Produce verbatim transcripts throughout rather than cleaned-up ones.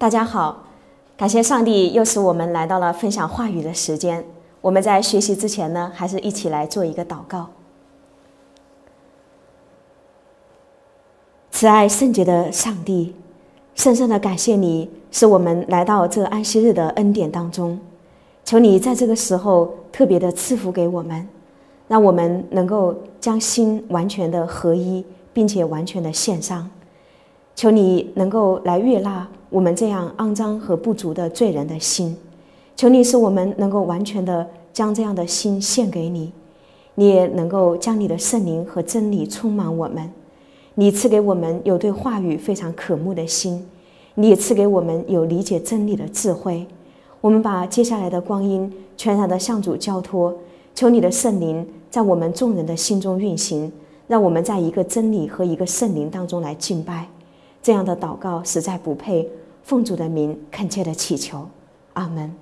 大家好，感谢上帝又使我们来到了分享话语的时间。我们在学习之前呢，还是一起来做一个祷告。慈爱圣洁的上帝，深深的感谢你，使我们来到这安息日的恩典当中。求你在这个时候特别的赐福给我们，让我们能够将心完全的合一，并且完全的献上。求你能够来悦纳我们这样肮脏和不足的罪人的心，求你使我们能够完全的将这样的心献给你。你也能够将你的圣灵和真理充满我们，你赐给我们有对话语非常渴慕的心，你也赐给我们有理解真理的智慧。我们把接下来的光阴全然的向主交托，求你的圣灵在我们众人的心中运行，让我们在一个真理和一个圣灵当中来敬拜。这样的祷告实在不配，奉主的名恳切的祈求，阿们。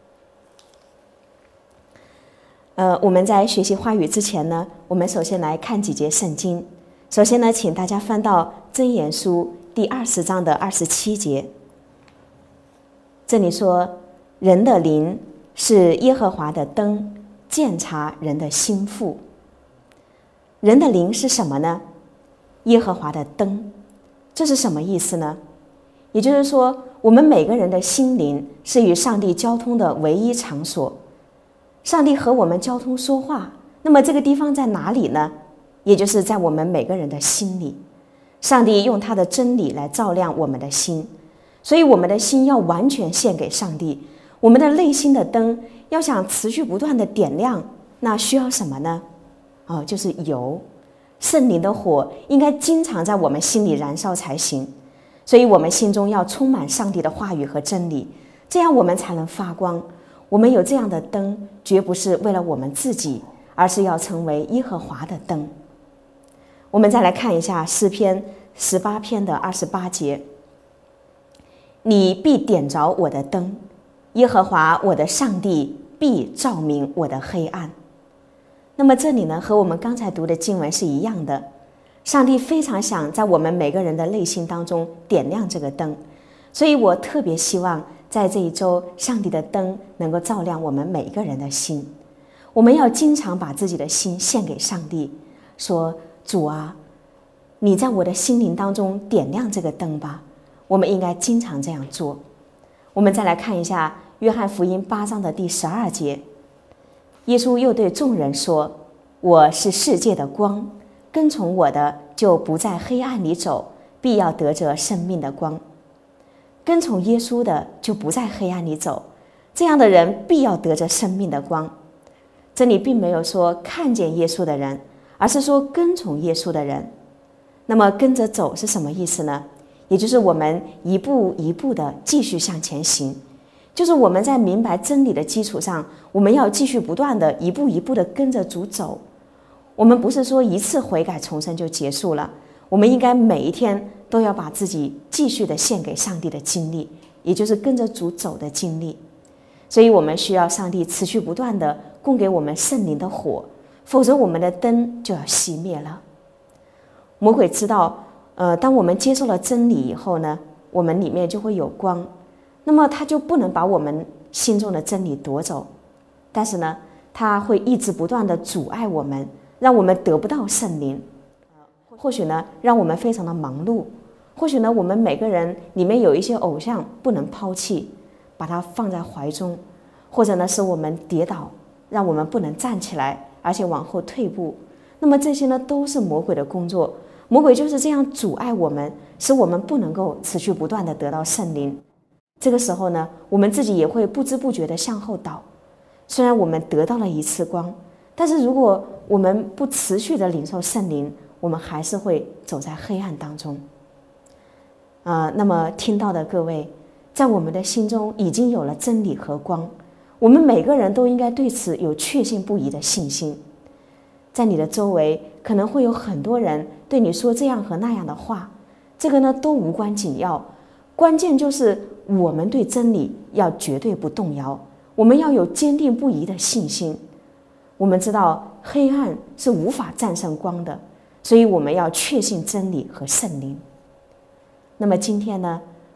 呃，我们在学习话语之前呢，我们首先来看几节圣经。首先呢，请大家翻到箴言书第二十章的二十七节。这里说，人的灵是耶和华的灯，鉴察人的心腹。人的灵是什么呢？耶和华的灯。这是什么意思呢？也就是说，我们每个人的心灵是与上帝交通的唯一场所。上帝和我们交通说话，那么这个地方在哪里呢？也就是在我们每个人的心里。上帝用他的真理来照亮我们的心，所以我们的心要完全献给上帝。我们的内心的灯要想持续不断的点亮，那需要什么呢？哦，就是油。圣灵的火应该经常在我们心里燃烧才行，所以我们心中要充满上帝的话语和真理，这样我们才能发光。我们有这样的灯，绝不是为了我们自己，而是要成为耶和华的灯。我们再来看一下诗篇十八篇的二十八节，你必点着我的灯，耶和华我的上帝必照明我的黑暗。那么这里呢，和我们刚才读的经文是一样的。上帝非常想在我们每个人的内心当中点亮这个灯，所以我特别希望在这一周，上帝的灯能够照亮我们每个人的心。我们要经常把自己的心献给上帝，说：主啊，你在我的心灵当中点亮这个灯吧。我们应该经常这样做。我们再来看一下约翰福音八章的第十二节，耶稣又对众人说：我是世界的光，跟从我的就不在黑暗里走，必要得着生命的光。跟从耶稣的就不在黑暗里走，这样的人必要得着生命的光。这里并没有说看见耶稣的人，而是说跟从耶稣的人。那么跟着走是什么意思呢？也就是我们一步一步的继续向前行，就是我们在明白真理的基础上，我们要继续不断的一步一步的跟着主走。我们不是说一次悔改重生就结束了，我们应该每一天都要把自己继续的献给上帝的经历，也就是跟着主走的经历。所以我们需要上帝持续不断的供给我们圣灵的火，否则我们的灯就要熄灭了。魔鬼知道，呃，当我们接受了真理以后呢，我们里面就会有光，那么他就不能把我们心中的真理夺走，但是呢，他会一直不断的阻碍我们，让我们得不到圣灵。或许呢，让我们非常的忙碌，或许呢，我们每个人里面有一些偶像不能抛弃，把它放在怀中，或者呢，使我们跌倒，让我们不能站起来，而且往后退步。那么这些呢，都是魔鬼的工作。魔鬼就是这样阻碍我们，使我们不能够持续不断的得到圣灵。这个时候呢，我们自己也会不知不觉的向后倒。虽然我们得到了一次光，但是如果我们不持续的领受圣灵，我们还是会走在黑暗当中。呃，那么听到的各位，在我们的心中已经有了真理和光，我们每个人都应该对此有确信不疑的信心。在你的周围可能会有很多人对你说这样和那样的话，这个呢都无关紧要，关键就是我们对真理要绝对不动摇，我们要有坚定不移的信心。我们知道黑暗是无法战胜光的，所以我们要确信真理和圣灵。那么今天呢，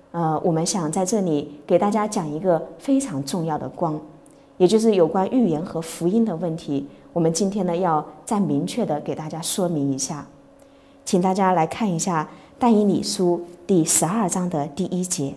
呃，我们想在这里给大家讲一个非常重要的光，也就是有关预言和福音的问题。我们今天呢，要再明确的给大家说明一下，请大家来看一下但以理书第十二章的第一节。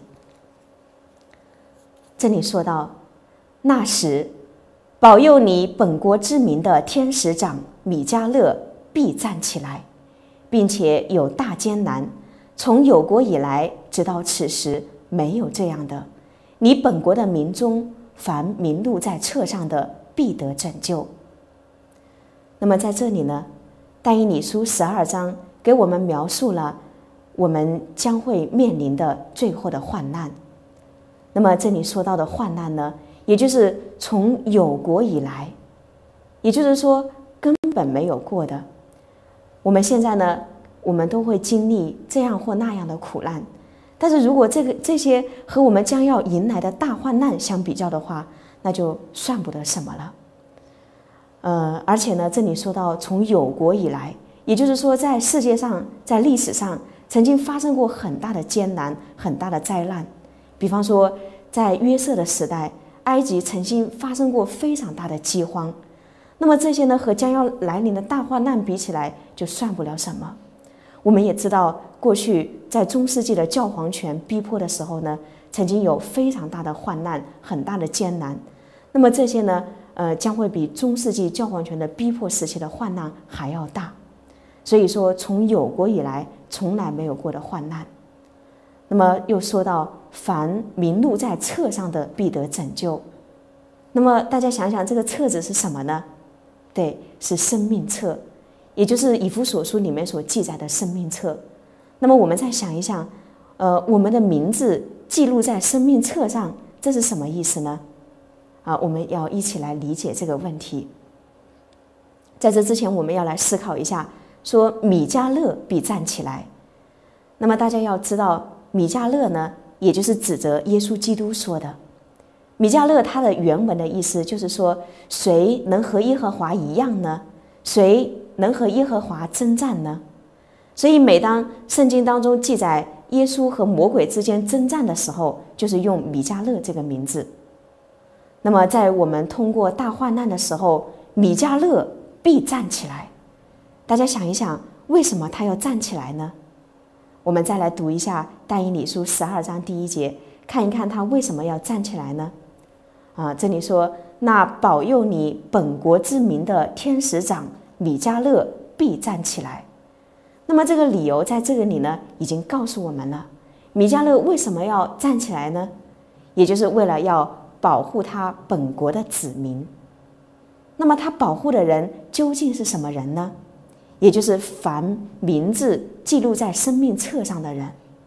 这里说到，那时保佑你本国之民的天使长米迦勒必站起来，并且有大艰难，从有国以来直到此时没有这样的。你本国的民中，凡名录在册上的必得拯救。那么在这里呢，但以理书十二章给我们描述了我们将会面临的最后的患难。那么这里说到的患难呢，也就是从有国以来，也就是说根本没有过的。我们现在呢，我们都会经历这样或那样的苦难，但是如果这个这些和我们将要迎来的大患难相比较的话，那就算不得什么了。呃，而且呢，这里说到从有国以来，也就是说在世界上，在历史上曾经发生过很大的艰难，很大的灾难。比方说在约瑟的时代，埃及曾经发生过非常大的饥荒。那么这些呢，和将要来临的大患难比起来，就算不了什么。我们也知道，过去在中世纪的教皇权逼迫的时候呢，曾经有非常大的患难，很大的艰难。那么这些呢，呃，将会比中世纪教皇权的逼迫时期的患难还要大。所以说，从有国以来，从来没有过的患难。那么又说到，凡名录在册上的必得拯救。那么大家想想，这个册子是什么呢？对，是生命册，也就是以弗所书里面所记载的生命册。那么我们再想一想，呃，我们的名字记录在生命册上，这是什么意思呢？啊，我们要一起来理解这个问题。在这之前，我们要来思考一下，说米迦勒必站起来。那么大家要知道，米迦勒呢，也就是指着耶稣基督说的。米迦勒他的原文的意思就是说，谁能和耶和华一样呢？谁能和耶和华征战呢？所以每当圣经当中记载耶稣和魔鬼之间征战的时候，就是用米迦勒这个名字。那么在我们通过大患难的时候，米迦勒必站起来。大家想一想，为什么他要站起来呢？我们再来读一下但以理书十二章第一节，看一看他为什么要站起来呢？啊，这里说，那保佑你本国之民的天使长米迦勒必站起来。那么这个理由在这个里呢，已经告诉我们了。米迦勒为什么要站起来呢？也就是为了要保护他本国的子民。那么他保护的人究竟是什么人呢？也就是凡名字记录在生命册上的人。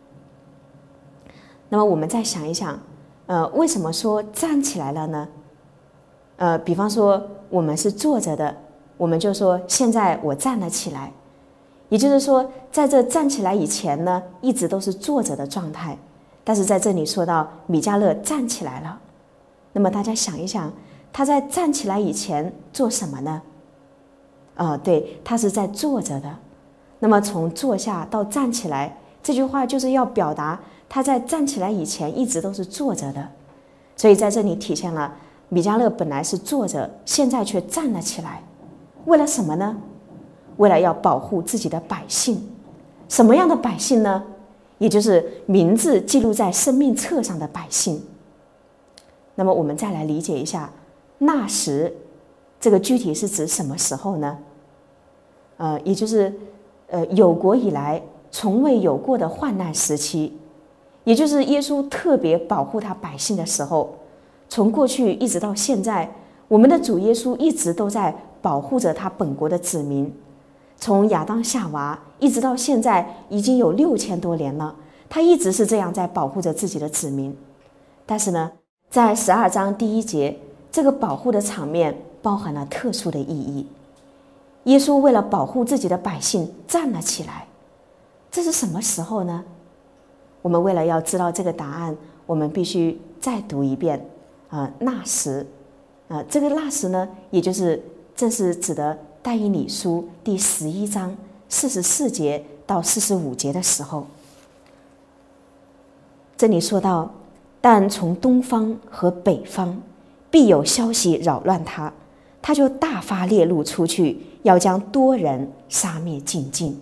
那么我们再想一想，呃，为什么说站起来了呢？呃，比方说我们是坐着的，我们就说现在我站了起来。也就是说，在这站起来以前呢，一直都是坐着的状态。但是在这里说到米迦勒站起来了，那么大家想一想，他在站起来以前做什么呢？啊、呃，对，他是在坐着的。那么从坐下到站起来，这句话就是要表达他在站起来以前一直都是坐着的。所以在这里体现了米迦勒本来是坐着，现在却站了起来，为了什么呢？为了要保护自己的百姓。什么样的百姓呢？也就是名字记录在生命册上的百姓。那么我们再来理解一下，那时这个具体是指什么时候呢？呃，也就是呃有国以来从未有过的患难时期，也就是耶稣特别保护他百姓的时候。从过去一直到现在，我们的主耶稣一直都在保护着他本国的子民。从亚当夏娃一直到现在，已经有六千多年了，他一直是这样在保护着自己的子民。但是呢，在十二章第一节，这个保护的场面包含了特殊的意义。耶稣为了保护自己的百姓站了起来，这是什么时候呢？我们为了要知道这个答案，我们必须再读一遍啊、呃，那时啊、呃，这个那时呢，也就是正是指的但以理书第十一章四十四节到四十五节的时候。 这里说到，但从东方和北方必有消息扰乱他，他就大发烈怒出去，要将多人杀灭尽尽。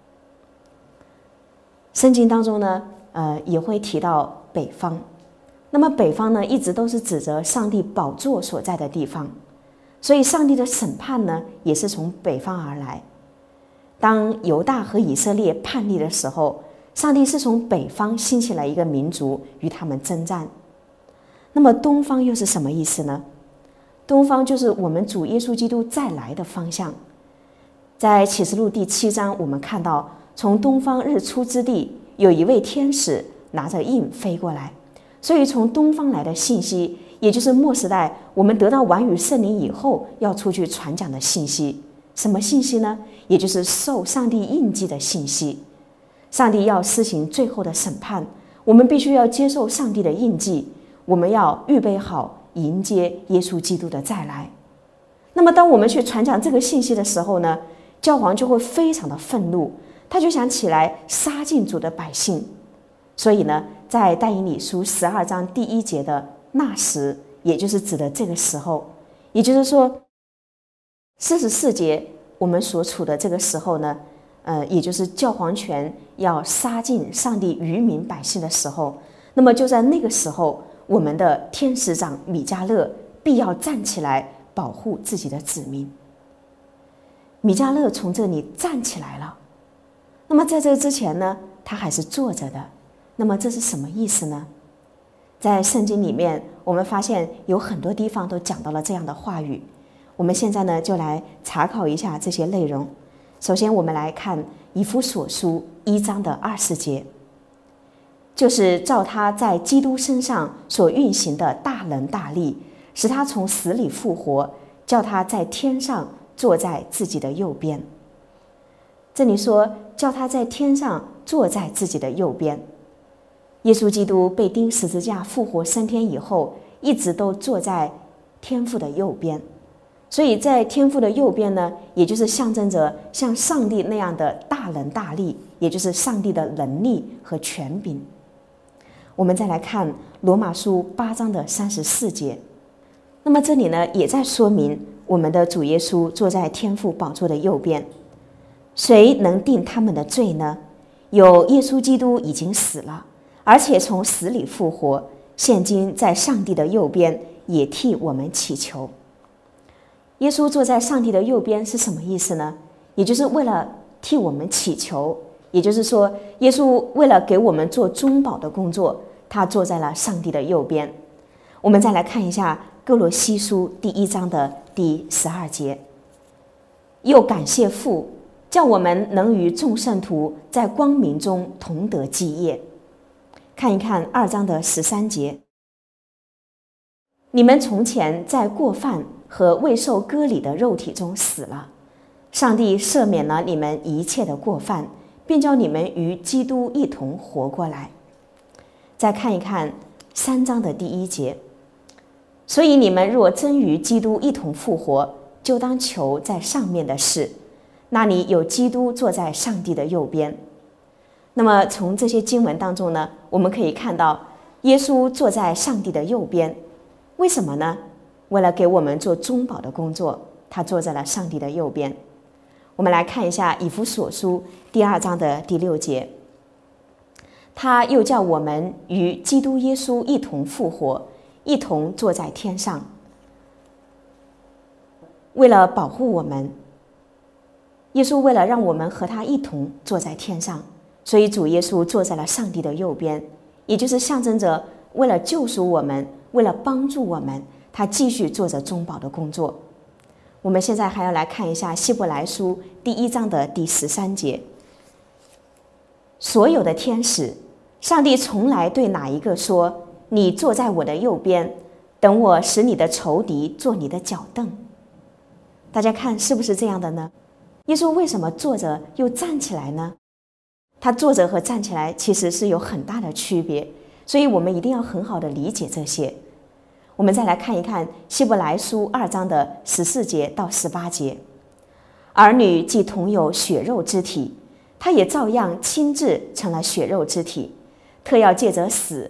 圣经当中呢，呃，也会提到北方。那么北方呢，一直都是指着上帝宝座所在的地方，所以上帝的审判呢，也是从北方而来。当犹大和以色列叛逆的时候，上帝是从北方兴起了一个民族与他们征战。那么东方又是什么意思呢？东方就是我们主耶稣基督再来的方向。在启示录第七章，我们看到从东方日出之地有一位天使拿着印飞过来，所以从东方来的信息，也就是末时代我们得到完与圣灵以后要出去传讲的信息。什么信息呢？也就是受上帝印记的信息。上帝要施行最后的审判，我们必须要接受上帝的印记，我们要预备好迎接耶稣基督的再来。那么当我们去传讲这个信息的时候呢，教皇就会非常的愤怒，他就想起来杀尽主的百姓。所以呢，在但以理书十二章第一节的那时，也就是指的这个时候，也就是说四十四节我们所处的这个时候呢，呃，也就是教皇权要杀尽上帝愚民百姓的时候。那么就在那个时候，我们的天使长米迦勒必要站起来保护自己的子民。米迦勒从这里站起来了，那么在这之前呢，他还是坐着的。那么这是什么意思呢？在圣经里面，我们发现有很多地方都讲到了这样的话语。我们现在呢，就来查考一下这些内容。首先我们来看以弗所书一章的二十节，就是照他在基督身上所运行的大能大力，使他从死里复活，叫他在天上坐在自己的右边。这里说叫他在天上坐在自己的右边。耶稣基督被钉十字架复活升天以后，一直都坐在天父的右边。所以在天父的右边呢，也就是象征着像上帝那样的大能大力，也就是上帝的能力和权柄。我们再来看罗马书八章的三十四节，那么这里呢，也在说明我们的主耶稣坐在天父宝座的右边。谁能定他们的罪呢？有耶稣基督已经死了，而且从死里复活，现今在上帝的右边，也替我们祈求。耶稣坐在上帝的右边是什么意思呢？也就是为了替我们祈求，也就是说，耶稣为了给我们做中保的工作，他坐在了上帝的右边。我们再来看一下哥罗西书第一章的第十二节，又感谢父，叫我们能与众圣徒在光明中同得基业。看一看二章的十三节，你们从前在过犯和未受割礼的肉体中死了，上帝赦免了你们一切的过犯，并叫你们与基督一同活过来。再看一看三章的第一节，所以你们若真与基督一同复活，就当求在上面的事，那里有基督坐在上帝的右边。那么从这些经文当中呢，我们可以看到耶稣坐在上帝的右边。为什么呢？为了给我们做中保的工作，他坐在了上帝的右边。我们来看一下以弗所书第二章的第六节，他又叫我们与基督耶稣一同复活，一同坐在天上。为了保护我们，耶稣为了让我们和他一同坐在天上，所以主耶稣坐在了上帝的右边，也就是象征着为了救赎我们，为了帮助我们，他继续做着中保的工作。我们现在还要来看一下希伯来书第一章的第十三节，所有的天使，上帝从来对哪一个说，你坐在我的右边，等我使你的仇敌做你的脚凳？大家看是不是这样的呢？耶稣为什么坐着又站起来呢？他坐着和站起来其实是有很大的区别，所以我们一定要很好的理解这些。我们再来看一看希伯来书二章的十四节到十八节，儿女既同有血肉之体，他也照样亲自成了血肉之体，特要借着死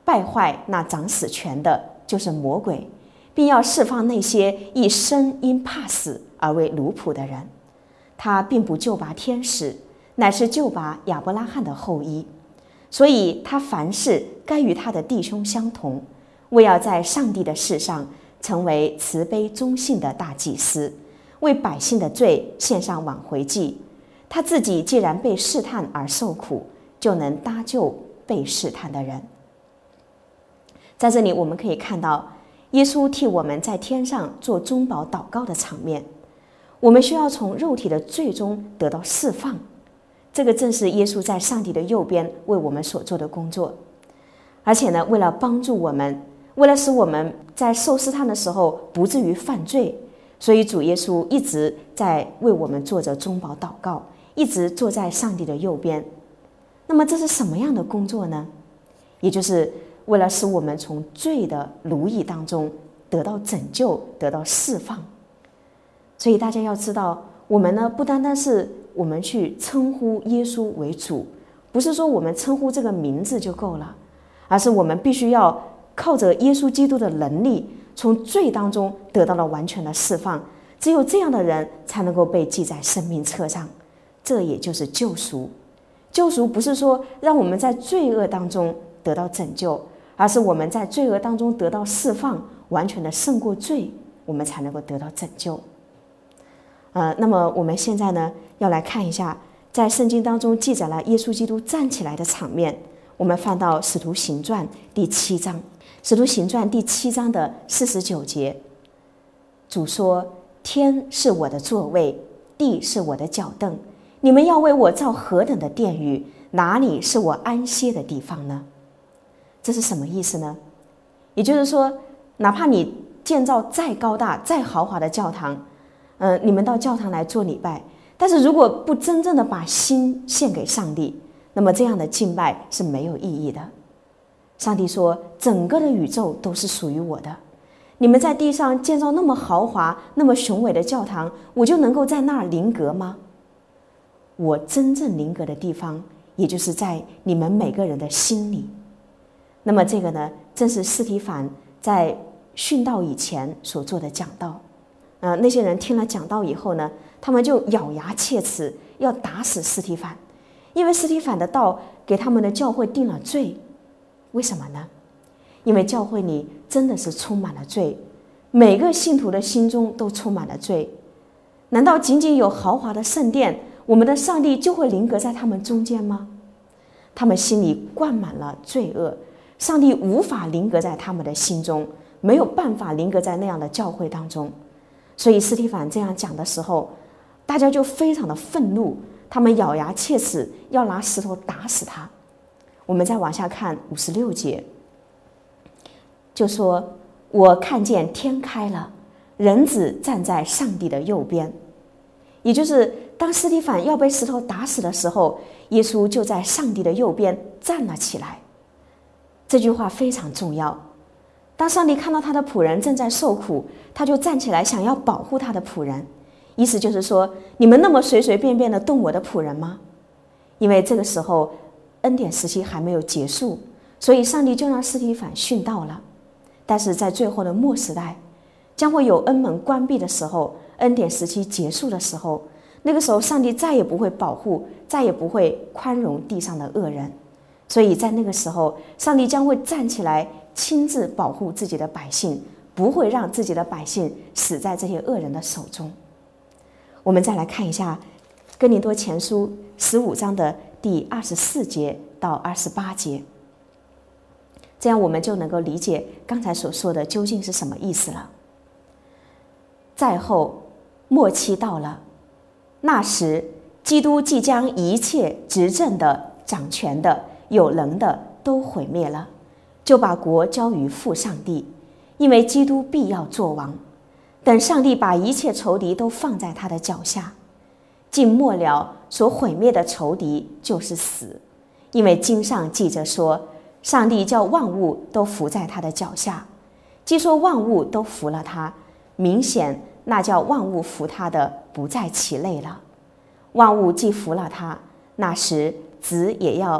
败坏那掌死权的，就是魔鬼，并要释放那些一生因怕死而为奴仆的人。他并不救拔天使，乃是救拔亚伯拉罕的后裔。所以他凡事该与他的弟兄相同，为要在上帝的事上成为慈悲忠信的大祭司，为百姓的罪献上挽回祭。他自己既然被试探而受苦，就能搭救被试探的人。在这里我们可以看到耶稣替我们在天上做中保祷告的场面。我们需要从肉体的罪中得到释放，这个正是耶稣在上帝的右边为我们所做的工作。而且呢，为了帮助我们，为了使我们在受试探的时候不至于犯罪，所以主耶稣一直在为我们做着中保祷告，一直坐在上帝的右边。那么这是什么样的工作呢？也就是为了使我们从罪的奴役当中得到拯救，得到释放。所以大家要知道，我们呢不单单是我们去称呼耶稣为主，不是说我们称呼这个名字就够了，而是我们必须要靠着耶稣基督的能力，从罪当中得到了完全的释放。只有这样的人才能够被记在生命册上，这也就是救赎。救赎不是说让我们在罪恶当中得到拯救，而是我们在罪恶当中得到释放，完全的胜过罪，我们才能够得到拯救。呃，那么我们现在呢，要来看一下，在圣经当中记载了耶稣基督站起来的场面。我们翻到《使徒行传》第七章，《使徒行传》第七章的四十九节，主说：“天是我的座位，地是我的脚凳，你们要为我造何等的殿宇？哪里是我安歇的地方呢？”这是什么意思呢？也就是说，哪怕你建造再高大、再豪华的教堂，呃，你们到教堂来做礼拜，但是如果不真正的把心献给上帝，那么这样的敬拜是没有意义的。上帝说，整个的宇宙都是属于我的，你们在地上建造那么豪华、那么雄伟的教堂，我就能够在那儿临格吗？我真正临格的地方，也就是在你们每个人的心里。那么这个呢，正是司提反在殉道以前所做的讲道。呃，那些人听了讲道以后呢，他们就咬牙切齿，要打死司提反，因为司提反的道给他们的教会定了罪。为什么呢？因为教会里真的是充满了罪，每个信徒的心中都充满了罪。难道仅仅有豪华的圣殿，我们的上帝就会临格在他们中间吗？他们心里灌满了罪恶，上帝无法临格在他们的心中，没有办法临格在那样的教会当中。所以司提反这样讲的时候，大家就非常的愤怒，他们咬牙切齿，要拿石头打死他。我们再往下看五十六节，就说：“我看见天开了，人子站在上帝的右边。”也就是当司提反要被石头打死的时候，耶稣就在上帝的右边站了起来。这句话非常重要。当上帝看到他的仆人正在受苦，他就站起来想要保护他的仆人。意思就是说，你们那么随随便便的动我的仆人吗？因为这个时候恩典时期还没有结束，所以上帝就让司提反殉道了。但是在最后的末时代，将会有恩门关闭的时候，恩典时期结束的时候，那个时候上帝再也不会保护，再也不会宽容地上的恶人。所以在那个时候，上帝将会站起来亲自保护自己的百姓，不会让自己的百姓死在这些恶人的手中。我们再来看一下哥林多前书十五章的第二十四节到二十八节，这样我们就能够理解刚才所说的究竟是什么意思了。再后末期到了，那时基督即将一切执政的、掌权的、有能的都毁灭了，就把国交于父上帝，因为基督必要作王。等上帝把一切仇敌都放在他的脚下，尽末了，所毁灭的仇敌就是死，因为经上记着说，上帝叫万物都服在他的脚下。既说万物都服了他，明显那叫万物服他的不在其内了。万物既服了他，那时子也要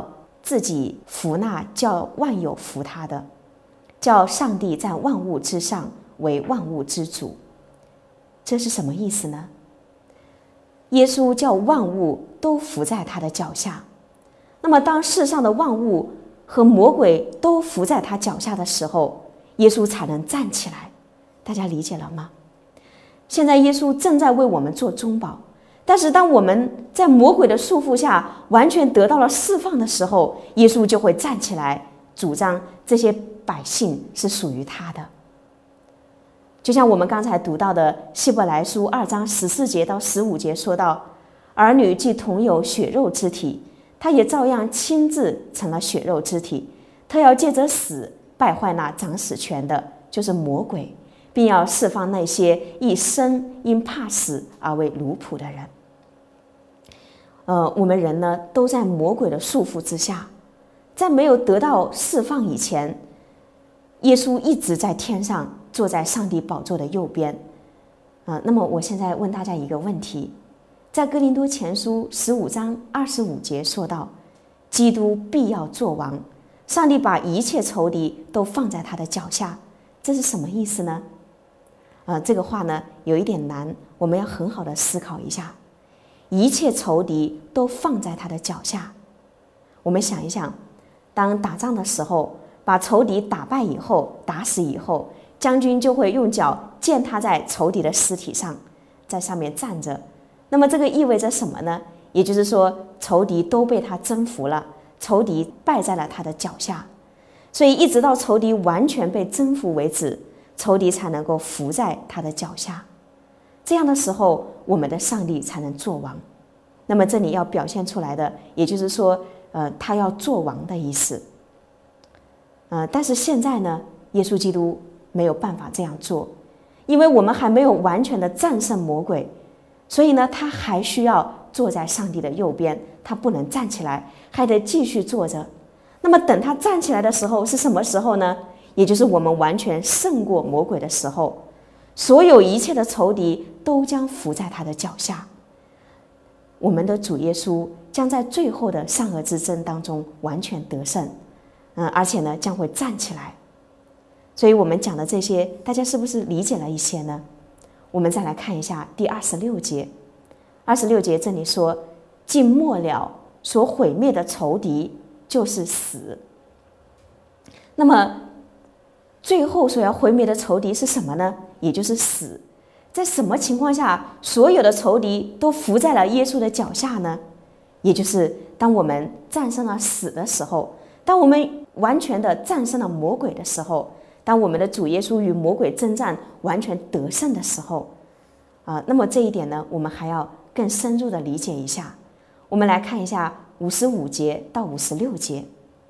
自己服那叫万有服他的，叫上帝在万物之上为万物之主。这是什么意思呢？耶稣叫万物都服在他的脚下。那么当世上的万物和魔鬼都服在他脚下的时候，耶稣才能站起来。大家理解了吗？现在耶稣正在为我们做中保，但是当我们在魔鬼的束缚下完全得到了释放的时候，耶稣就会站起来，主张这些百姓是属于他的。就像我们刚才读到的希伯来书二章十四节到十五节说到，儿女既同有血肉之体，他也照样亲自成了血肉之体，他要借着死败坏那掌死权的，就是魔鬼，并要释放那些一生因怕死而为奴仆的人。呃，我们人呢，都在魔鬼的束缚之下，在没有得到释放以前，耶稣一直在天上，坐在上帝宝座的右边。啊、呃，那么我现在问大家一个问题，在哥林多前书十五章二十五节说到，基督必要作王，上帝把一切仇敌都放在他的脚下，这是什么意思呢？啊、呃，这个话呢有一点难，我们要很好的思考一下。一切仇敌都放在他的脚下。我们想一想，当打仗的时候，把仇敌打败以后，打死以后，将军就会用脚践踏在仇敌的尸体上，在上面站着。那么这个意味着什么呢？也就是说，仇敌都被他征服了，仇敌败在了他的脚下。所以一直到仇敌完全被征服为止，仇敌才能够服在他的脚下。这样的时候，我们的上帝才能作王。那么这里要表现出来的，也就是说，呃，他要作王的意思。呃，但是现在呢，耶稣基督没有办法这样做，因为我们还没有完全的战胜魔鬼，所以呢，他还需要坐在上帝的右边，他不能站起来，还得继续坐着。那么等他站起来的时候是什么时候呢？也就是我们完全胜过魔鬼的时候，所有一切的仇敌都将伏在他的脚下。我们的主耶稣将在最后的善恶之争当中完全得胜，嗯，而且呢将会站起来。所以我们讲的这些，大家是不是理解了一些呢？我们再来看一下第二十六节。二十六节这里说，尽末了，所毁灭的仇敌就是死。那么最后所要毁灭的仇敌是什么呢？也就是死。在什么情况下所有的仇敌都伏在了耶稣的脚下呢？也就是当我们战胜了死的时候，当我们完全的战胜了魔鬼的时候，当我们的主耶稣与魔鬼征战完全得胜的时候，啊、呃，那么这一点呢，我们还要更深入的理解一下。我们来看一下五十五节到五十六节。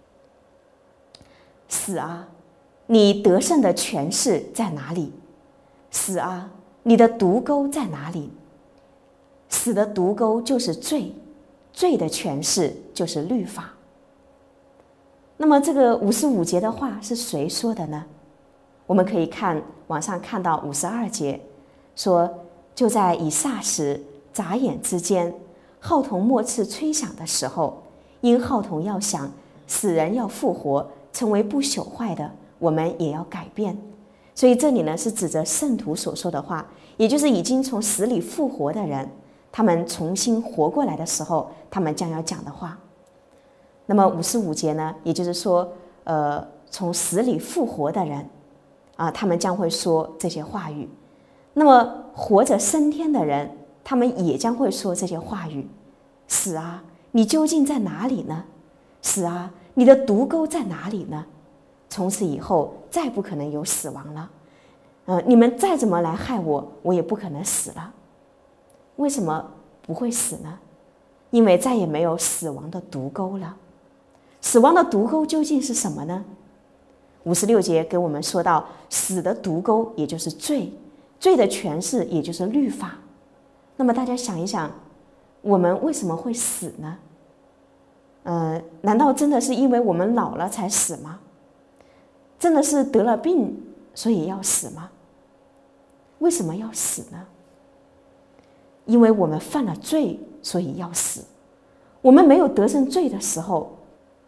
死啊，你得胜的权势在哪里？死啊，你的毒钩在哪里？死的毒钩就是罪，罪的权势就是律法。那么这个五十五节的话是谁说的呢？我们可以看往上看到五十二节，说就在以霎时眨眼之间，号筒末次吹响的时候，因号筒要响，死人要复活，成为不朽坏的，我们也要改变。所以这里呢是指着圣徒所说的话，也就是已经从死里复活的人，他们重新活过来的时候，他们将要讲的话。那么五十五节呢，也就是说，呃，从死里复活的人，啊，他们将会说这些话语。那么活着升天的人，他们也将会说这些话语。死啊，你究竟在哪里呢？死啊，你的毒钩在哪里呢？从此以后再不可能有死亡了，呃，你们再怎么来害我，我也不可能死了。为什么不会死呢？因为再也没有死亡的毒钩了。死亡的毒钩究竟是什么呢？五十六节给我们说到，死的毒钩也就是罪，罪的权势也就是律法。那么大家想一想，我们为什么会死呢？呃，难道真的是因为我们老了才死吗？真的是得了病所以要死吗？为什么要死呢？因为我们犯了罪，所以要死。我们没有得胜罪的时候，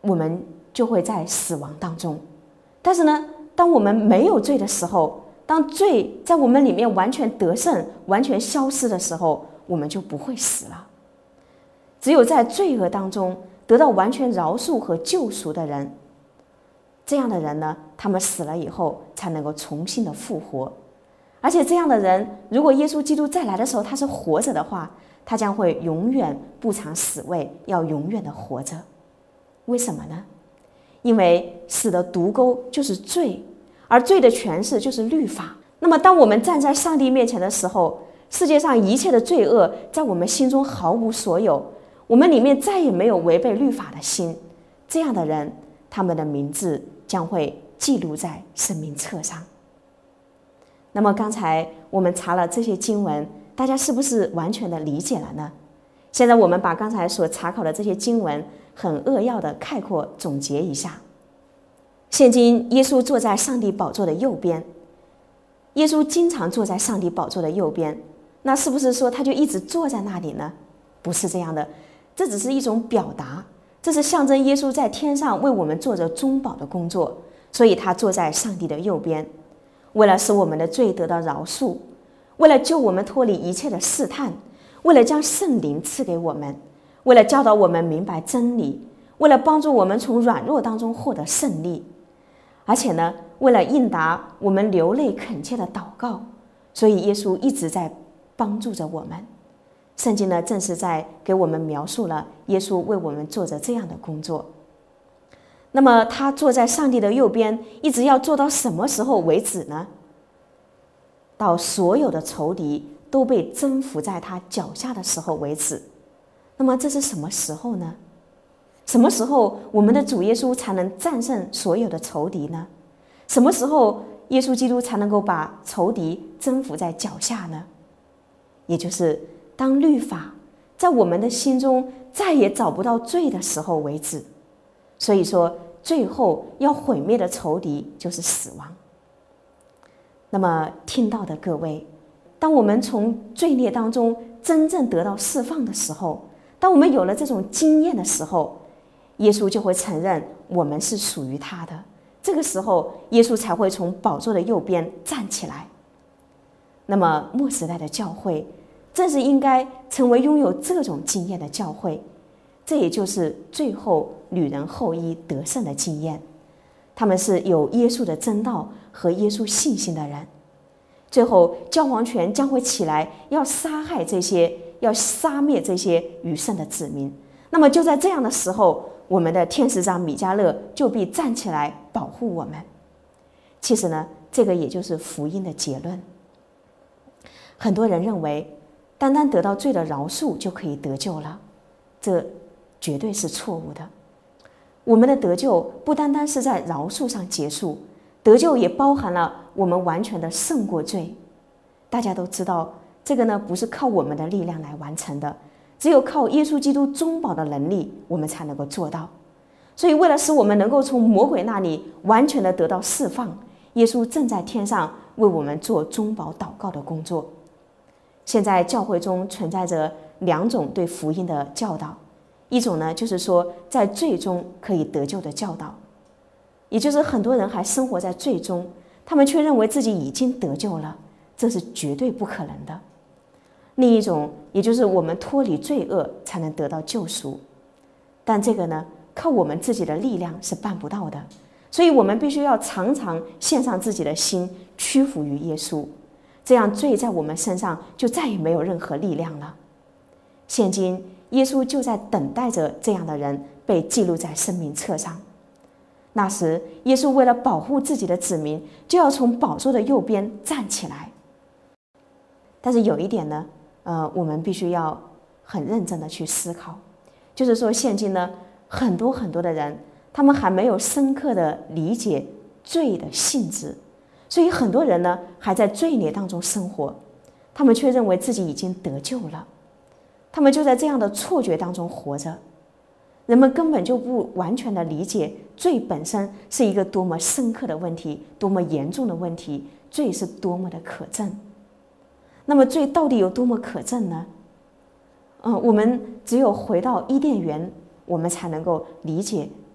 我们就会在死亡当中。但是呢，当我们没有罪的时候，当罪在我们里面完全得胜、完全消失的时候，我们就不会死了。只有在罪恶当中得到完全饶恕和救赎的人，这样的人呢，他们死了以后才能够重新的复活。而且这样的人，如果耶稣基督再来的时候他是活着的话，他将会永远不尝死味，要永远的活着。为什么呢？因为死的毒钩就是罪，而罪的权势就是律法。那么当我们站在上帝面前的时候，世界上一切的罪恶在我们心中毫无所有，我们里面再也没有违背律法的心。这样的人，他们的名字将会记录在生命册上。那么刚才我们查了这些经文，大家是不是完全的理解了呢？现在我们把刚才所查考的这些经文很扼要的概括总结一下。现今耶稣坐在上帝宝座的右边，耶稣经常坐在上帝宝座的右边，那是不是说他就一直坐在那里呢？不是这样的，这只是一种表达，这是象征耶稣在天上为我们做着中保的工作，所以他坐在上帝的右边，为了使我们的罪得到饶恕，为了救我们脱离一切的试探，为了将圣灵赐给我们，为了教导我们明白真理，为了帮助我们从软弱当中获得胜利，而且呢，为了应答我们流泪恳切的祷告，所以耶稣一直在帮助着我们。圣经呢，正是在给我们描述了耶稣为我们做着这样的工作。那么他坐在上帝的右边，一直要做到什么时候为止呢？到所有的仇敌都被征服在他脚下的时候为止。那么这是什么时候呢？什么时候我们的主耶稣才能战胜所有的仇敌呢？什么时候耶稣基督才能够把仇敌征服在脚下呢？也就是当律法在我们的心中再也找不到罪的时候为止。所以说，最后要毁灭的仇敌就是死亡。那么听到的各位，当我们从罪孽当中真正得到释放的时候，当我们有了这种经验的时候，耶稣就会承认我们是属于他的。这个时候，耶稣才会从宝座的右边站起来。那么末时代的教会正是应该成为拥有这种经验的教会，这也就是最后女人后裔得胜的经验。他们是有耶稣的真道和耶稣信心的人。最后教皇权将会起来，要杀害这些，要杀灭这些余剩的子民。那么就在这样的时候，我们的天使长米迦勒就必站起来保护我们。其实呢，这个也就是福音的结论。很多人认为单单得到罪的饶恕就可以得救了，这绝对是错误的。我们的得救不单单是在饶恕上结束，得救也包含了我们完全的胜过罪。大家都知道，这个呢不是靠我们的力量来完成的，只有靠耶稣基督中保的能力，我们才能够做到。所以为了使我们能够从魔鬼那里完全的得到释放，耶稣正在天上为我们做中保祷告的工作。现在教会中存在着两种对福音的教导，一种呢就是说在罪中可以得救的教导，也就是很多人还生活在罪中，他们却认为自己已经得救了，这是绝对不可能的。另一种，也就是我们脱离罪恶才能得到救赎，但这个呢靠我们自己的力量是办不到的，所以我们必须要常常献上自己的心，屈服于耶稣，这样罪在我们身上就再也没有任何力量了。现今耶稣就在等待着这样的人被记录在生命册上。那时耶稣为了保护自己的子民，就要从宝座的右边站起来。但是有一点呢，呃，我们必须要很认真的去思考，就是说现今呢，很多很多的人，他们还没有深刻的理解罪的性质，所以很多人呢还在罪孽当中生活，他们却认为自己已经得救了，他们就在这样的错觉当中活着。人们根本就不完全的理解罪本身是一个多么深刻的问题，多么严重的问题，罪是多么的可憎。那么罪到底有多么可憎呢？嗯，我们只有回到伊甸园，我们才能够理解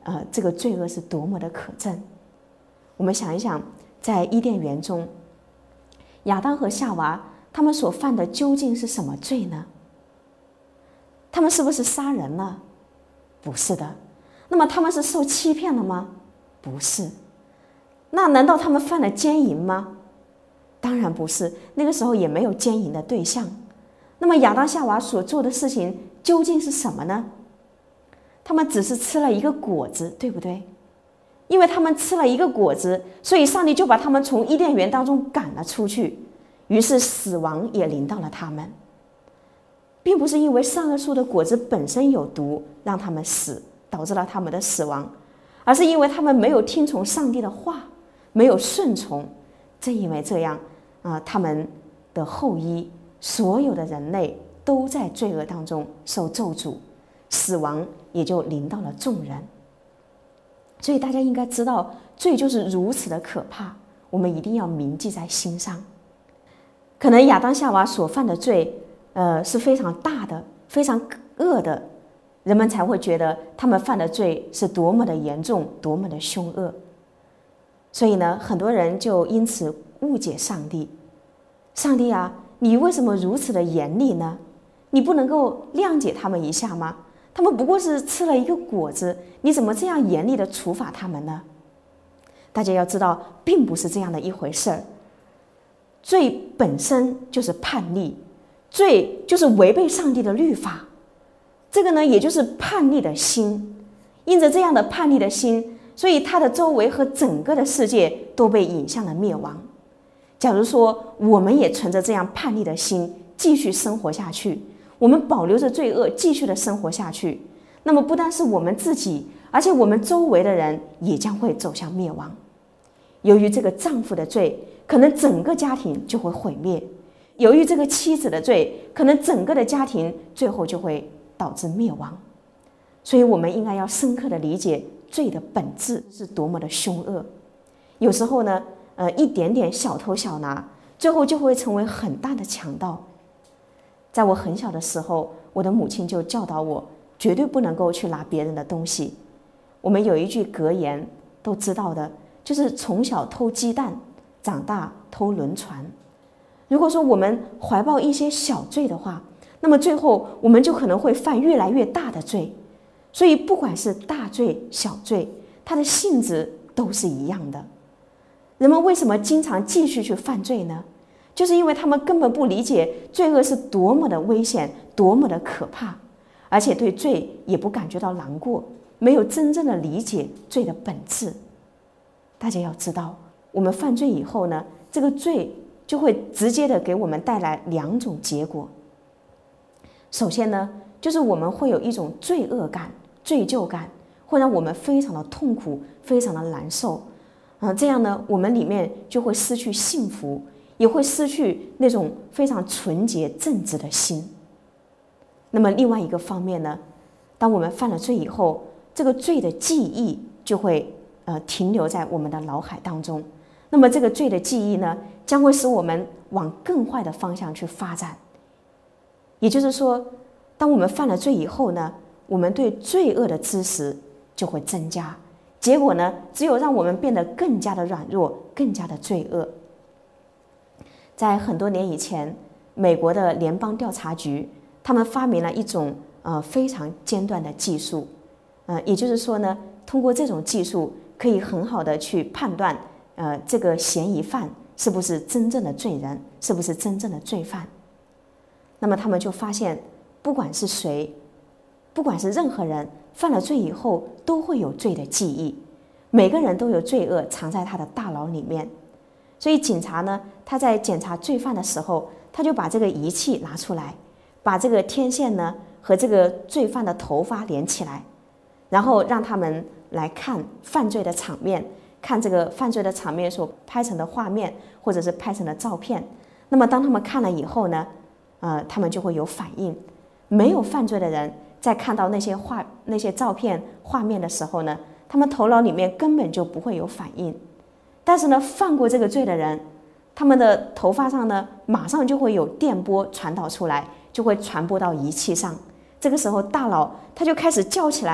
呃，这个罪恶是多么的可憎。我们想一想，在伊甸园中，亚当和夏娃他们所犯的究竟是什么罪呢？他们是不是杀人了？不是的。那么他们是受欺骗了吗？不是。那难道他们犯了奸淫吗？当然不是，那个时候也没有奸淫的对象。那么亚当夏娃所做的事情究竟是什么呢？他们只是吃了一个果子，对不对？因为他们吃了一个果子，所以上帝就把他们从伊甸园当中赶了出去，于是死亡也临到了他们，并不是因为善恶树的果子本身有毒让他们死，导致了他们的死亡，而是因为他们没有听从上帝的话，没有顺从。正因为这样啊、呃，他们的后裔所有的人类都在罪恶当中受咒诅，死亡也就临到了众人。所以大家应该知道，罪就是如此的可怕，我们一定要铭记在心上。可能亚当夏娃所犯的罪呃，是非常大的，非常恶的，人们才会觉得他们犯的罪是多么的严重，多么的凶恶。所以呢，很多人就因此误解上帝。上帝啊，你为什么如此的严厉呢？你不能够谅解他们一下吗？他们不过是吃了一个果子，你怎么这样严厉的处罚他们呢？大家要知道，并不是这样的一回事儿。罪本身就是叛逆，罪就是违背上帝的律法，这个呢，也就是叛逆的心。因着这样的叛逆的心，所以他的周围和整个的世界都被引向了灭亡。假如说我们也存着这样叛逆的心继续生活下去，我们保留着罪恶继续的生活下去，那么不单是我们自己，而且我们周围的人也将会走向灭亡。由于这个丈夫的罪，可能整个家庭就会毁灭；由于这个妻子的罪，可能整个的家庭最后就会导致灭亡。所以我们应该要深刻的理解罪的本质是多么的凶恶。有时候呢，呃，一点点小偷小拿，最后就会成为很大的强盗。在我很小的时候，我的母亲就教导我，绝对不能够去拿别人的东西。我们有一句格言都知道的，就是从小偷鸡蛋，长大偷轮船。如果说我们怀抱一些小罪的话，那么最后我们就可能会犯越来越大的罪。所以不管是大罪小罪，它的性质都是一样的。人们为什么经常继续去犯罪呢？就是因为他们根本不理解罪恶是多么的危险，多么的可怕，而且对罪也不感觉到难过，没有真正的理解罪的本质。大家要知道，我们犯罪以后呢，这个罪就会直接的给我们带来两种结果。首先呢，就是我们会有一种罪恶感、罪疚感，会让我们非常的痛苦，非常的难受。嗯，这样呢，我们里面就会失去幸福，也会失去那种非常纯洁正直的心。那么另外一个方面呢，当我们犯了罪以后，这个罪的记忆就会呃停留在我们的脑海当中。那么这个罪的记忆呢，将会使我们往更坏的方向去发展。也就是说，当我们犯了罪以后呢，我们对罪恶的知识就会增加，结果呢，只有让我们变得更加的软弱，更加的罪恶。在很多年以前，美国的联邦调查局他们发明了一种呃非常尖端的技术，呃，也就是说呢，通过这种技术可以很好的去判断呃这个嫌疑犯是不是真正的罪人，是不是真正的罪犯。那么他们就发现，不管是谁，不管是任何人，犯了罪以后都会有罪的记忆，每个人都有罪恶藏在他的大脑里面。所以警察呢，他在检查罪犯的时候，他就把这个仪器拿出来，把这个天线呢和这个罪犯的头发连起来，然后让他们来看犯罪的场面，看这个犯罪的场面所拍成的画面，或者是拍成的照片。那么当他们看了以后呢，呃，他们就会有反应。没有犯罪的人在看到那些画、那些照片、画面的时候呢，他们头脑里面根本就不会有反应。但是呢，犯过这个罪的人，他们的头发上呢，马上就会有电波传导出来，就会传播到仪器上。这个时候，大脑它就开始叫起来，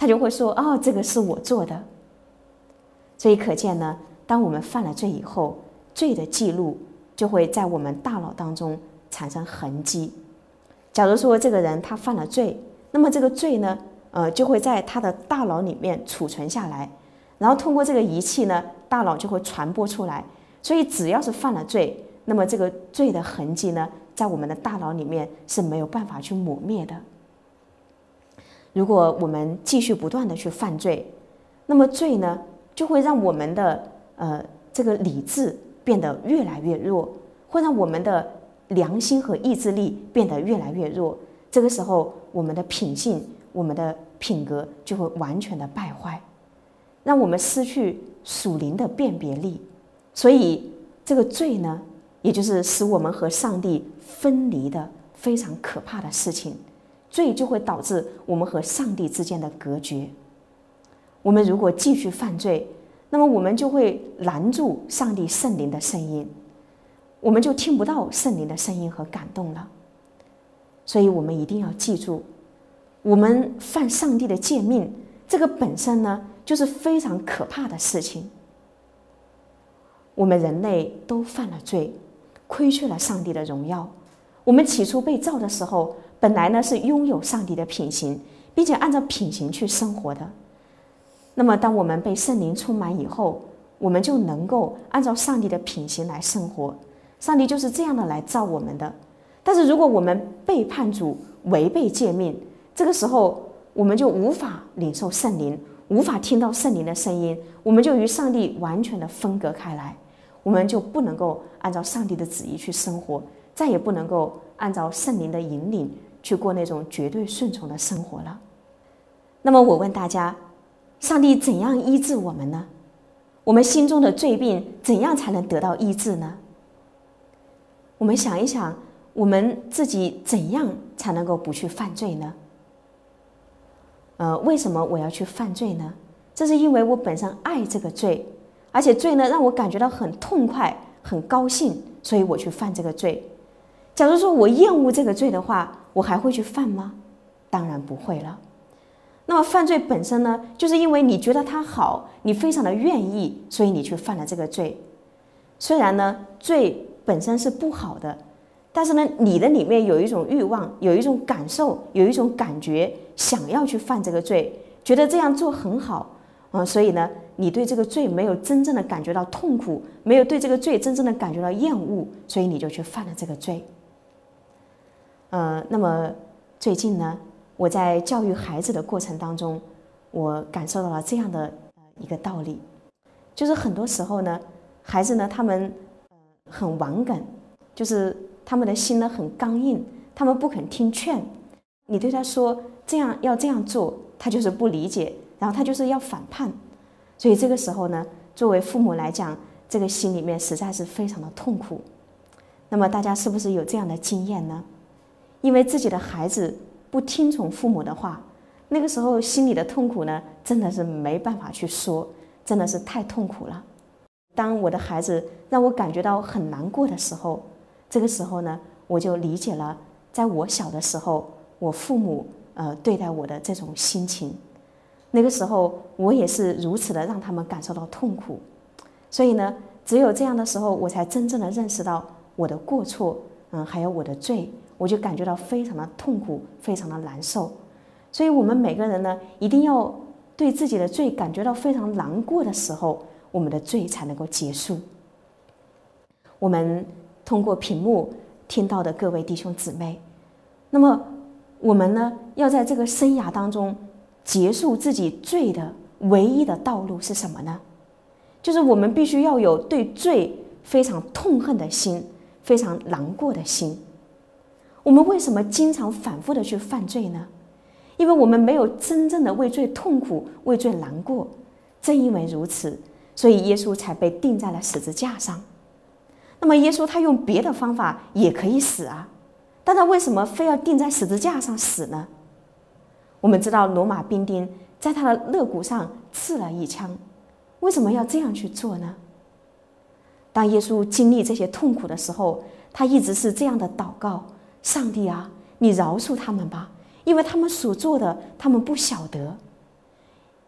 他就会说：“哦，这个是我做的。”所以可见呢，当我们犯了罪以后，罪的记录就会在我们大脑当中产生痕迹。假如说这个人他犯了罪，那么这个罪呢，呃，就会在他的大脑里面储存下来，然后通过这个仪器呢，大脑就会传播出来。所以只要是犯了罪，那么这个罪的痕迹呢，在我们的大脑里面是没有办法去抹灭的。如果我们继续不断的去犯罪，那么罪呢，就会让我们的呃这个理智变得越来越弱，会让我们的良心和意志力变得越来越弱。这个时候，我们的品性、我们的品格就会完全的败坏，让我们失去属灵的辨别力。所以，这个罪呢，也就是使我们和上帝分离的非常可怕的事情。罪就会导致我们和上帝之间的隔绝。我们如果继续犯罪，那么我们就会拦住上帝圣灵的声音，我们就听不到圣灵的声音和感动了。所以我们一定要记住，我们犯上帝的诫命，这个本身呢，就是非常可怕的事情。我们人类都犯了罪，亏缺了上帝的荣耀。我们起初被造的时候，本来呢是拥有上帝的品行，并且按照品行去生活的。那么当我们被圣灵充满以后，我们就能够按照上帝的品行来生活。上帝就是这样的来造我们的。但是如果我们背叛主，违背诫命，这个时候我们就无法领受圣灵，无法听到圣灵的声音，我们就与上帝完全的分隔开来，我们就不能够按照上帝的旨意去生活，再也不能够按照圣灵的引领去过那种绝对顺从的生活了。那么我问大家，上帝怎样医治我们呢？我们心中的罪病怎样才能得到医治呢？我们想一想，我们自己怎样才能够不去犯罪呢？呃，为什么我要去犯罪呢？这是因为我本身爱这个罪，而且罪呢让我感觉到很痛快、很高兴，所以我去犯这个罪。假如说我厌恶这个罪的话，我还会去犯吗？当然不会了。那么犯罪本身呢，就是因为你觉得它好，你非常的愿意，所以你去犯了这个罪。虽然呢，罪本身是不好的，但是呢，你的里面有一种欲望，有一种感受，有一种感觉，想要去犯这个罪，觉得这样做很好，嗯，所以呢，你对这个罪没有真正的感觉到痛苦，没有对这个罪真正的感觉到厌恶，所以你就去犯了这个罪。呃，那么最近呢，我在教育孩子的过程当中，我感受到了这样的一个道理，就是很多时候呢，孩子呢，他们很顽梗，就是他们的心呢很刚硬，他们不肯听劝。你对他说这样要这样做，他就是不理解，然后他就是要反叛。所以这个时候呢，作为父母来讲，这个心里面实在是非常的痛苦。那么大家是不是有这样的经验呢？因为自己的孩子不听从父母的话，那个时候心里的痛苦呢，真的是没办法去说，真的是太痛苦了。当我的孩子让我感觉到很难过的时候，这个时候呢，我就理解了在我小的时候我父母呃对待我的这种心情。那个时候我也是如此的让他们感受到痛苦，所以呢，只有这样的时候，我才真正的认识到我的过错，嗯，还有我的罪，我就感觉到非常的痛苦，非常的难受。所以我们每个人呢，一定要对自己的罪感觉到非常难过的时候，我们的罪才能够结束。我们通过屏幕听到的各位弟兄姊妹，那么我们呢，要在这个生涯当中结束自己罪的唯一的道路是什么呢？就是我们必须要有对罪非常痛恨的心，非常难过的心。我们为什么经常反复的去犯罪呢？因为我们没有真正的为罪痛苦，为罪难过。正因为如此，所以耶稣才被钉在了十字架上。那么耶稣他用别的方法也可以死啊，但他为什么非要钉在十字架上死呢？我们知道罗马兵丁在他的肋骨上刺了一枪，为什么要这样去做呢？当耶稣经历这些痛苦的时候，他一直是这样的祷告：上帝啊，你饶恕他们吧，因为他们所做的他们不晓得。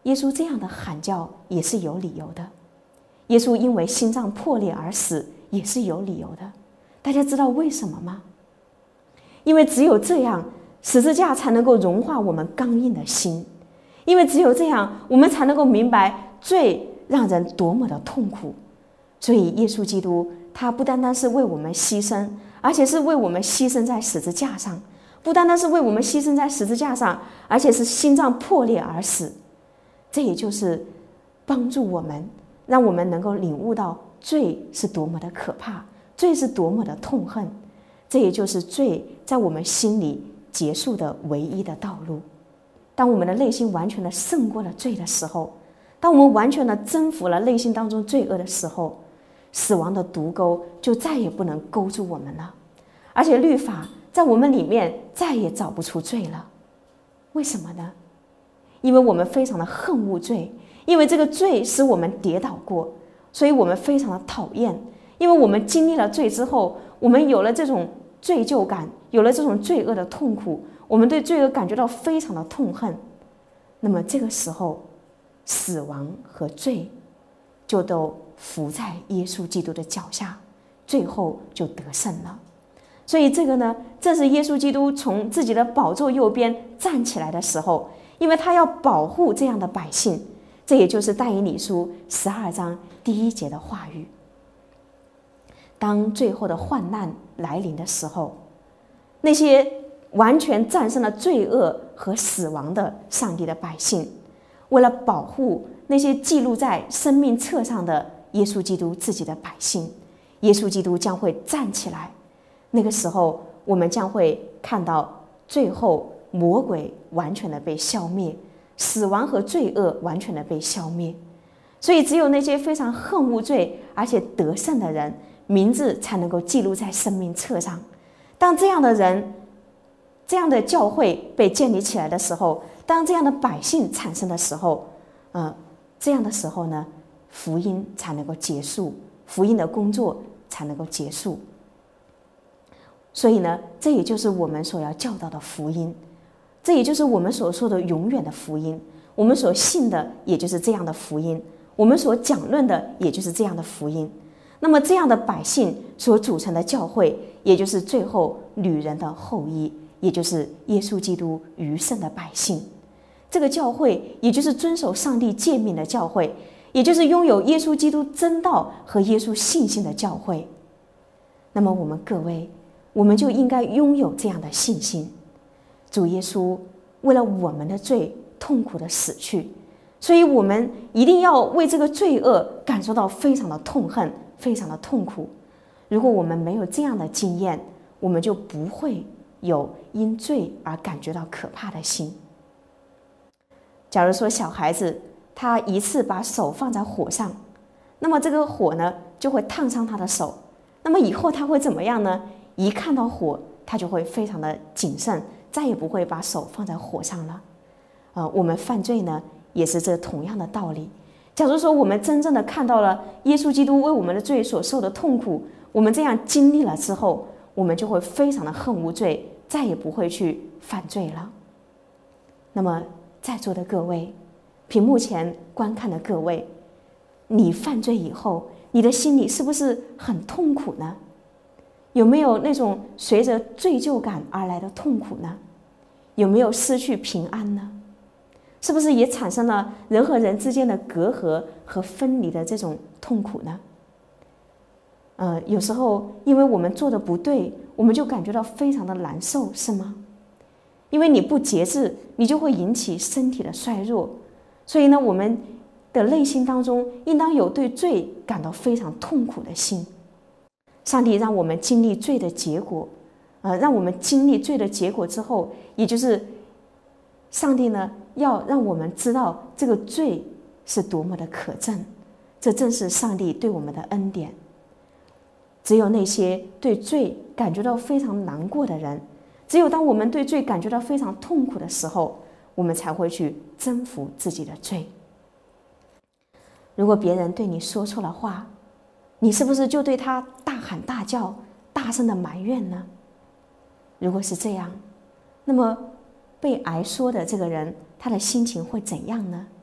耶稣这样的喊叫也是有理由的。耶稣因为心脏破裂而死也是有理由的。大家知道为什么吗？因为只有这样，十字架才能够融化我们刚硬的心。因为只有这样，我们才能够明白罪让人多么的痛苦。所以耶稣基督他不单单是为我们牺牲，而且是为我们牺牲在十字架上。不单单是为我们牺牲在十字架上，而且是心脏破裂而死。这也就是帮助我们，让我们能够领悟到罪是多么的可怕，罪是多么的痛恨。这也就是罪在我们心里结束的唯一的道路。当我们的内心完全的胜过了罪的时候，当我们完全的征服了内心当中罪恶的时候，死亡的毒钩就再也不能勾住我们了，而且律法在我们里面再也找不出罪了。为什么呢？因为我们非常的恨恶罪，因为这个罪使我们跌倒过，所以我们非常的讨厌。因为我们经历了罪之后，我们有了这种罪疚感，有了这种罪恶的痛苦，我们对罪恶感觉到非常的痛恨。那么这个时候，死亡和罪就都伏在耶稣基督的脚下，最后就得胜了。所以这个呢，正是耶稣基督从自己的宝座右边站起来的时候，因为他要保护这样的百姓。这也就是但以理书十二章第一节的话语。当最后的患难来临的时候，那些完全战胜了罪恶和死亡的上帝的百姓，为了保护那些记录在生命册上的耶稣基督自己的百姓，耶稣基督将会站起来。那个时候，我们将会看到最后魔鬼完全的被消灭，死亡和罪恶完全的被消灭。所以只有那些非常恨恶罪而且得胜的人，名字才能够记录在生命册上。当这样的人，这样的教会被建立起来的时候，当这样的百姓产生的时候，呃，这样的时候呢，福音才能够结束，福音的工作才能够结束。所以呢，这也就是我们所要教导的福音，这也就是我们所说的永远的福音。我们所信的也就是这样的福音，我们所讲论的也就是这样的福音。那么这样的百姓所组成的教会，也就是最后女人的后裔，也就是耶稣基督余剩的百姓。这个教会也就是遵守上帝诫命的教会，也就是拥有耶稣基督真道和耶稣信心的教会。那么我们各位，我们就应该拥有这样的信心。主耶稣为了我们的罪痛苦的死去，所以我们一定要为这个罪恶感受到非常的痛恨，非常的痛苦。如果我们没有这样的经验，我们就不会有因罪而感觉到可怕的心。假如说小孩子他一次把手放在火上，那么这个火呢就会烫伤他的手，那么以后他会怎么样呢？一看到火他就会非常的谨慎，再也不会把手放在火上了。呃，我们犯罪呢也是这同样的道理。假如说我们真正的看到了耶稣基督为我们的罪所受的痛苦，我们这样经历了之后，我们就会非常的恨恶罪，再也不会去犯罪了。那么在座的各位，屏幕前观看的各位，你犯罪以后，你的心里是不是很痛苦呢？有没有那种随着罪疚感而来的痛苦呢？有没有失去平安呢？是不是也产生了人和人之间的隔阂和分离的这种痛苦呢？呃，有时候因为我们做的不对，我们就感觉到非常的难受，是吗？因为你不节制，你就会引起身体的衰弱。所以呢，我们的内心当中应当有对罪感到非常痛苦的心。上帝让我们经历罪的结果，呃，让我们经历罪的结果之后，也就是上帝呢要让我们知道这个罪是多么的可憎，这正是上帝对我们的恩典。只有那些对罪感觉到非常难过的人，只有当我们对罪感觉到非常痛苦的时候，我们才会去征服自己的罪。如果别人对你说错了话，你是不是就对他大喊大叫，大声的埋怨呢？如果是这样，那么被挨说的这个人，他的心情会怎样呢？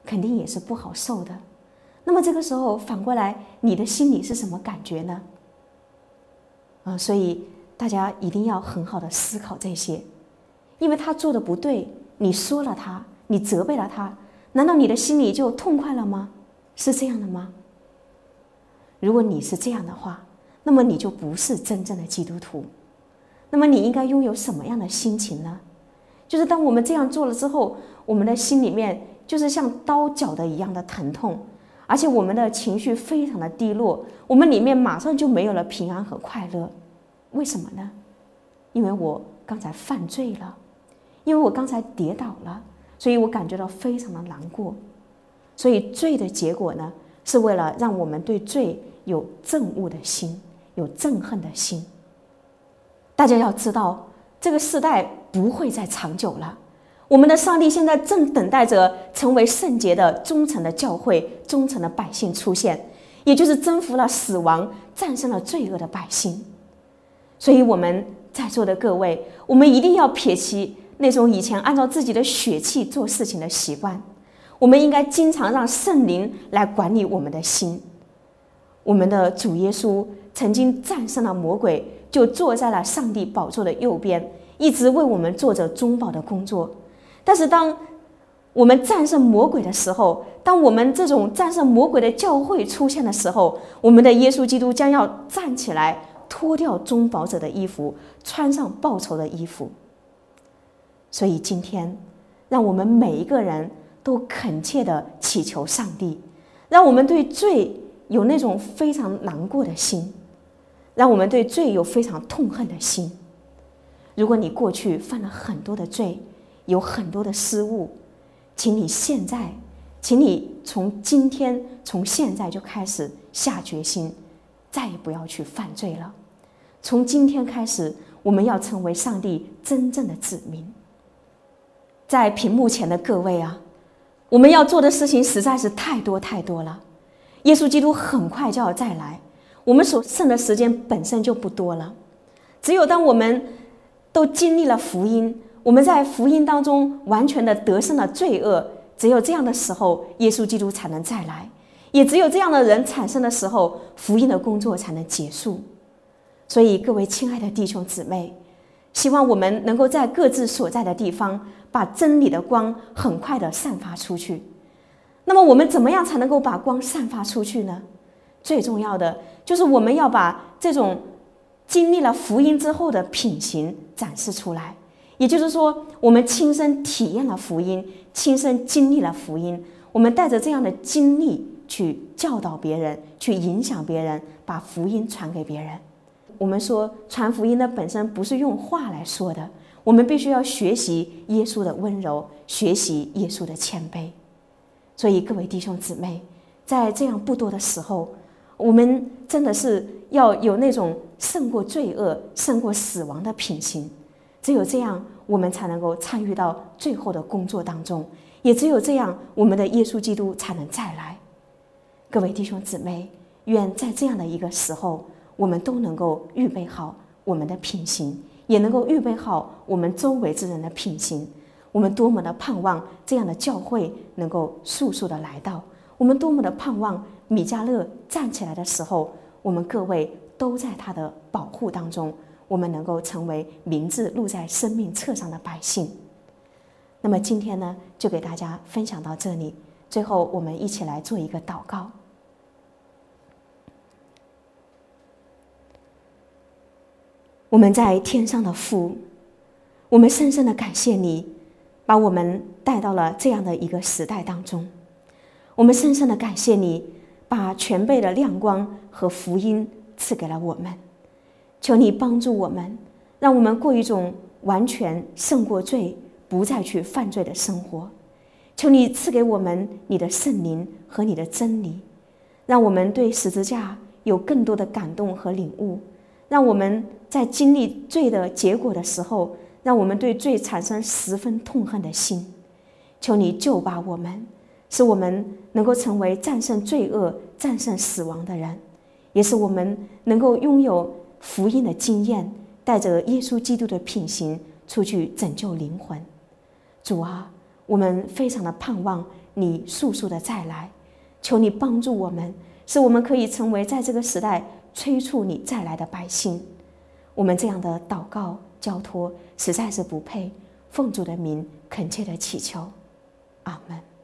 肯定也是不好受的。那么这个时候反过来，你的心里是什么感觉呢？啊，所以大家一定要很好的思考这些，因为他做的不对，你说了他，你责备了他，难道你的心里就痛快了吗？是这样的吗？如果你是这样的话，那么你就不是真正的基督徒。那么你应该拥有什么样的心情呢？就是当我们这样做了之后，我们的心里面就是像刀绞的一样的疼痛，而且我们的情绪非常的低落，我们里面马上就没有了平安和快乐。为什么呢？因为我刚才犯罪了，因为我刚才跌倒了，所以我感觉到非常的难过。所以罪的结果呢，是为了让我们对罪有憎恶的心，有憎恨的心。大家要知道，这个世代不会再长久了。我们的上帝现在正等待着成为圣洁的忠诚的教会、忠诚的百姓出现，也就是征服了死亡、战胜了罪恶的百姓。所以我们在座的各位，我们一定要撇弃那种以前按照自己的血气做事情的习惯，我们应该经常让圣灵来管理我们的心。我们的主耶稣曾经战胜了魔鬼，就坐在了上帝宝座的右边，一直为我们做着中保的工作。但是当我们战胜魔鬼的时候，当我们这种战胜魔鬼的教会出现的时候，我们的耶稣基督将要站起来，脱掉中保者的衣服，穿上报仇的衣服。所以今天让我们每一个人都恳切地祈求上帝，让我们对罪有那种非常难过的心，让我们对罪有非常痛恨的心。如果你过去犯了很多的罪，有很多的失误，请你现在请你从今天从现在就开始下决心，再也不要去犯罪了。从今天开始，我们要成为上帝真正的子民。在屏幕前的各位啊，我们要做的事情实在是太多太多了。耶稣基督很快就要再来，我们所剩的时间本身就不多了。只有当我们都经历了福音，我们在福音当中完全的得胜了罪恶，只有这样的时候，耶稣基督才能再来，也只有这样的人产生的时候，福音的工作才能结束。所以各位亲爱的弟兄姊妹，希望我们能够在各自所在的地方，把真理的光很快的散发出去。那么我们怎么样才能够把光散发出去呢？最重要的就是我们要把这种经历了福音之后的品行展示出来。也就是说，我们亲身体验了福音，亲身经历了福音，我们带着这样的经历去教导别人，去影响别人，把福音传给别人。我们说传福音的本身不是用话来说的，我们必须要学习耶稣的温柔，学习耶稣的谦卑。所以各位弟兄姊妹，在这样不多的时候，我们真的是要有那种胜过罪恶、胜过死亡的品行。只有这样，我们才能够参与到最后的工作当中，也只有这样，我们的耶稣基督才能再来。各位弟兄姊妹，愿在这样的一个时候，我们都能够预备好我们的品行，也能够预备好我们周围之人的品行。我们多么的盼望这样的教会能够速速的来到，我们多么的盼望米迦勒站起来的时候，我们各位都在他的保护当中，我们能够成为名字录在生命册上的百姓。那么今天呢，就给大家分享到这里。最后我们一起来做一个祷告。我们在天上的父，我们深深的感谢你，把我们带到了这样的一个时代当中。我们深深的感谢你，把全备的亮光和福音赐给了我们。求你帮助我们，让我们过一种完全胜过罪，不再去犯罪的生活。求你赐给我们你的圣灵和你的真理，让我们对十字架有更多的感动和领悟，让我们在经历罪的结果的时候，让我们对罪产生十分痛恨的心。求你救拔我们，使我们能够成为战胜罪恶、战胜死亡的人，也使我们能够拥有福音的经验，带着耶稣基督的品行出去拯救灵魂。主啊， 我们非常的盼望你速速的再来，求你帮助我们，使我们可以成为在这个时代催促你再来的百姓。我们这样的祷告交托实在是不配，奉主的名恳切的祈求，阿们。